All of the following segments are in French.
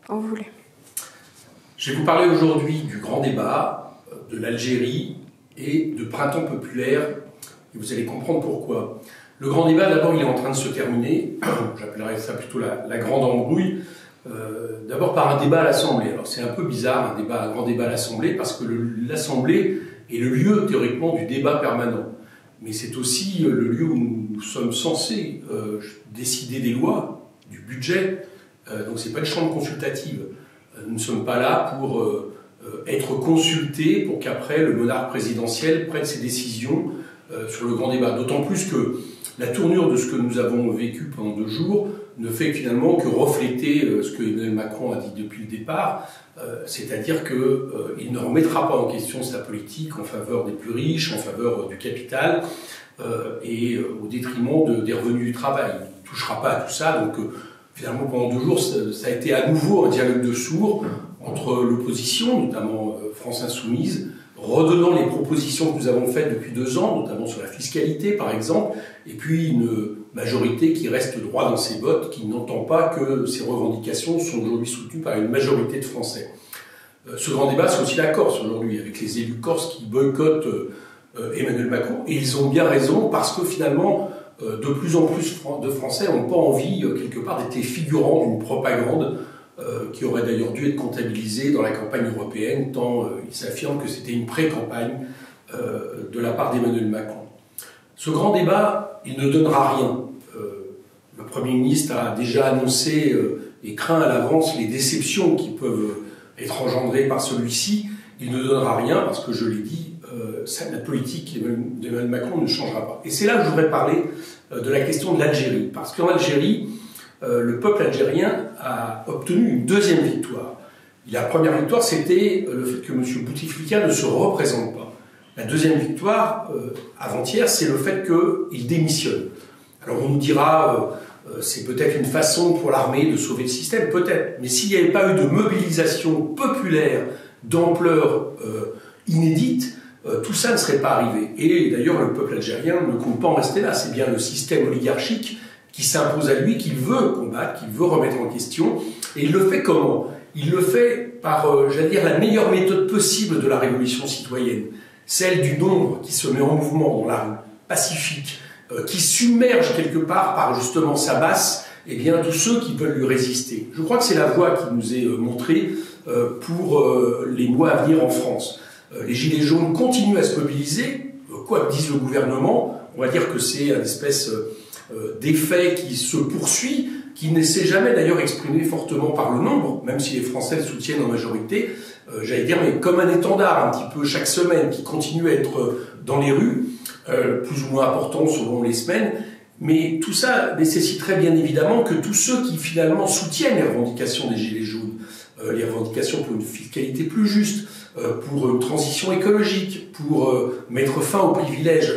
Quand vous voulez. Je vais vous parler aujourd'hui du grand débat, de l'Algérie et de printemps populaire, et vous allez comprendre pourquoi. Le grand débat, d'abord, il est en train de se terminer, j'appellerais ça plutôt la grande embrouille, d'abord par un débat à l'Assemblée. Alors c'est un peu bizarre, un grand débat à l'Assemblée, parce que l'Assemblée est le lieu, théoriquement, du débat permanent. Mais c'est aussi le lieu où nous sommes censés décider des lois, du budget, donc c'est pas une chambre consultative. Nous ne sommes pas là pour être consultés pour qu'après le monarque présidentiel prenne ses décisions sur le grand débat. D'autant plus que la tournure de ce que nous avons vécu pendant 2 jours ne fait finalement que refléter ce que Emmanuel Macron a dit depuis le départ, c'est-à-dire qu'il ne remettra pas en question sa politique en faveur des plus riches, en faveur du capital et au détriment des revenus du travail. Il ne touchera pas à tout ça, donc finalement pendant 2 jours ça a été à nouveau un dialogue de sourds entre l'opposition, notamment France Insoumise, redonnant les propositions que nous avons faites depuis 2 ans, notamment sur la fiscalité par exemple, et puis une majorité qui reste droit dans ses bottes, qui n'entend pas que ces revendications sont aujourd'hui soutenues par une majorité de Français. Ce grand débat, c'est aussi la Corse aujourd'hui, avec les élus corses qui boycottent Emmanuel Macron, et ils ont bien raison, parce que finalement, de plus en plus de Français n'ont pas envie, quelque part, d'être les figurants d'une propagande qui aurait d'ailleurs dû être comptabilisée dans la campagne européenne, tant il s'affirme que c'était une pré-campagne de la part d'Emmanuel Macron. Ce grand débat, il ne donnera rien. Le Premier ministre a déjà annoncé et craint à l'avance les déceptions qui peuvent être engendrées par celui-ci. Il ne donnera rien parce que, je l'ai dit, la politique d'Emmanuel Macron ne changera pas. Et c'est là que je voudrais parler de la question de l'Algérie. Parce qu'en Algérie, le peuple algérien a obtenu une 2e victoire. La première victoire, c'était le fait que M. Bouteflika ne se représente pas. La 2e victoire, avant-hier, c'est le fait qu'il démissionne. Alors on nous dira, c'est peut-être une façon pour l'armée de sauver le système, peut-être. Mais s'il n'y avait pas eu de mobilisation populaire d'ampleur inédite, tout ça ne serait pas arrivé. Et d'ailleurs, le peuple algérien ne compte pas en rester là. C'est bien le système oligarchique qui s'impose à lui, qu'il veut combattre, qu'il veut remettre en question. Et il le fait comment? Il le fait par, j'allais dire, la meilleure méthode possible de la révolution citoyenne. Celle du nombre qui se met en mouvement dans la rue, pacifique, qui submerge quelque part par justement sa masse, eh bien, tous ceux qui veulent lui résister. Je crois que c'est la voie qui nous est montrée pour les mois à venir en France. Les Gilets jaunes continuent à se mobiliser, quoi que dise le gouvernement, on va dire que c'est une espèce d'effet qui se poursuit, qui ne s'est jamais d'ailleurs exprimé fortement par le nombre, même si les Français le soutiennent en majorité, j'allais dire, mais comme un étendard un petit peu chaque semaine, qui continue à être dans les rues, plus ou moins important selon les semaines, mais tout ça nécessiterait bien évidemment que tous ceux qui finalement soutiennent les revendications des Gilets jaunes, les revendications pour une fiscalité plus juste, pour une transition écologique, pour mettre fin aux privilèges,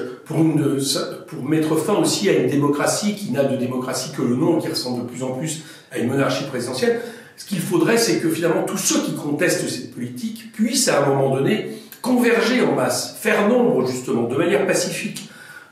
pour mettre fin aussi à une démocratie qui n'a de démocratie que le nom, qui ressemble de plus en plus à une monarchie présidentielle. Ce qu'il faudrait, c'est que finalement tous ceux qui contestent cette politique puissent à un moment donné converger en masse, faire nombre justement, de manière pacifique.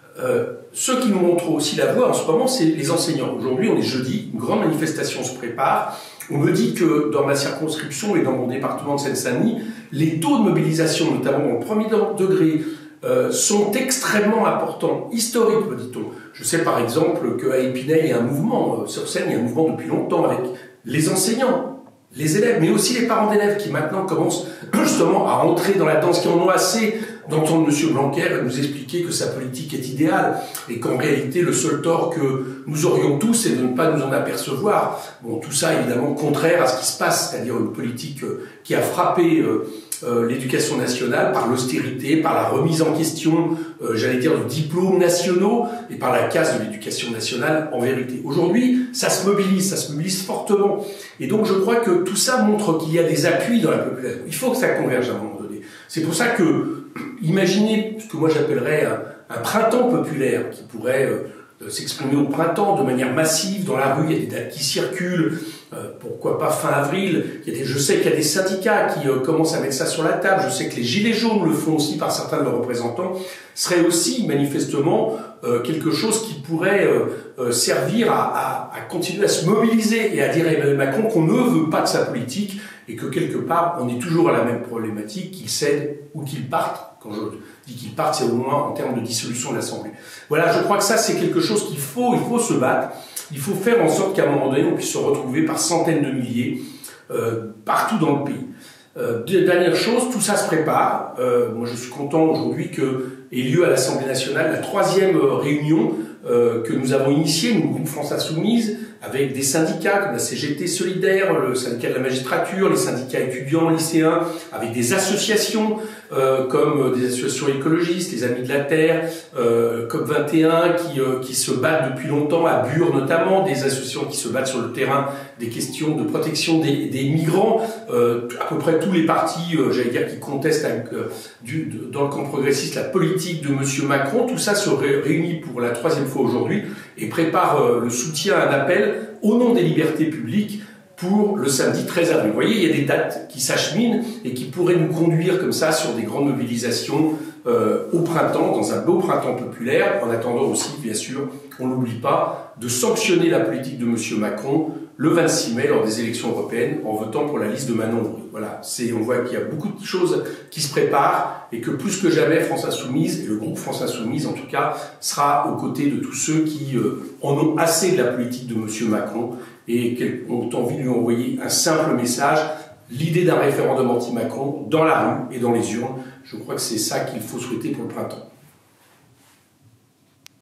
Ceux qui nous montrent aussi la voie en ce moment, c'est les enseignants. Aujourd'hui, on est jeudi, une grande manifestation se prépare. On me dit que dans ma circonscription et dans mon département de Seine-Saint-Denis, les taux de mobilisation, notamment dans le premier degré, sont extrêmement importants, historiques, me dit-on. Je sais par exemple qu'à Épinay, il y a un mouvement, sur Seine, il y a un mouvement depuis longtemps avec les enseignants, les élèves, mais aussi les parents d'élèves qui maintenant commencent justement à entrer dans la danse, qui en ont assez d'entendre M. Blanquer nous expliquer que sa politique est idéale et qu'en réalité le seul tort que nous aurions tous c'est de ne pas nous en apercevoir. Bon, tout ça évidemment contraire à ce qui se passe, c'est-à-dire une politique qui a frappé l'éducation nationale par l'austérité, par la remise en question, j'allais dire, de diplômes nationaux et par la casse de l'éducation nationale en vérité. Aujourd'hui, ça se mobilise fortement. Et donc je crois que tout ça montre qu'il y a des appuis dans la population. Il faut que ça converge à un moment donné. C'est pour ça que, imaginez ce que moi j'appellerais un printemps populaire qui pourrait s'exprimer au printemps de manière massive dans la rue. Il y a des dates qui circulent, pourquoi pas fin avril. Je sais qu'il y a des syndicats qui commencent à mettre ça sur la table. Je sais que les Gilets jaunes le font aussi par certains de leurs représentants. Serait aussi manifestement quelque chose qui pourrait servir à continuer à se mobiliser et à dire à Emmanuel Macron qu'on ne veut pas de sa politique et que quelque part on est toujours à la même problématique, qu'il cède ou qu'il parte. Quand je dis qu'il parte, c'est au moins en termes de dissolution de l'Assemblée. Voilà, je crois que ça c'est quelque chose il faut se battre, il faut faire en sorte qu'à un moment donné on puisse se retrouver par centaines de milliers partout dans le pays. Dernière chose, tout ça se prépare. Moi je suis content aujourd'hui que ait lieu à l'Assemblée nationale la 3e réunion que nous avons initiée, nous, le groupe France Insoumise, avec des syndicats comme la CGT Solidaire, le syndicat de la magistrature, les syndicats étudiants, lycéens, avec des associations comme des associations écologistes, les Amis de la Terre, COP21 qui se battent depuis longtemps, à Bure notamment, des associations qui se battent sur le terrain des questions de protection des migrants, à peu près tous les partis, j'allais dire, qui contestent dans le camp progressiste la politique de M. Macron. Tout ça se réunit pour la 3e fois aujourd'hui et prépare le soutien à un appel au nom des libertés publiques pour le samedi 13 avril. Vous voyez, il y a des dates qui s'acheminent et qui pourraient nous conduire comme ça sur des grandes mobilisations au printemps, dans un beau printemps populaire, en attendant aussi, bien sûr, on n'oublie pas, de sanctionner la politique de M. Macron le 26 mai lors des élections européennes en votant pour la liste de Manon Aubry. Voilà, on voit qu'il y a beaucoup de choses qui se préparent et que plus que jamais France Insoumise, et le groupe France Insoumise en tout cas, sera aux côtés de tous ceux qui en ont assez de la politique de M. Macron et qui ont envie de lui envoyer un simple message, l'idée d'un référendum anti-Macron dans la rue et dans les urnes. Je crois que c'est ça qu'il faut souhaiter pour le printemps.